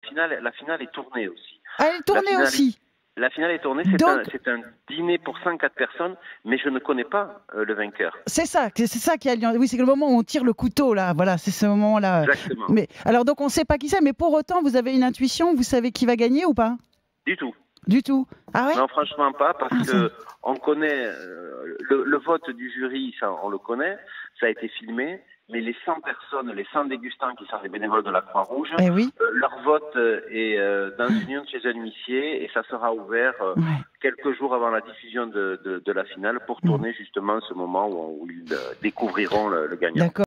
finale est tournée aussi. Ah, elle est tournée aussi. La finale est tournée, c'est un dîner pour 104 personnes, mais je ne connais pas le vainqueur. C'est ça qui a lieu. Oui, c'est le moment où on tire le couteau, là. Voilà, c'est ce moment-là. Exactement. Mais, alors, donc, on ne sait pas qui c'est, mais pour autant, vous avez une intuition, vous savez qui va gagner ou pas? Du tout. Du tout. Ah ouais? Non, franchement pas, parce que on connaît le vote du jury, ça, on le connaît, ça a été filmé, mais les 100 personnes, les 100 dégustants qui sont des bénévoles de la Croix-Rouge, Oui. leur vote est dans une urne chez un huissier et ça sera ouvert quelques jours avant la diffusion de la finale pour tourner justement ce moment où ils découvriront le gagnant. D'accord.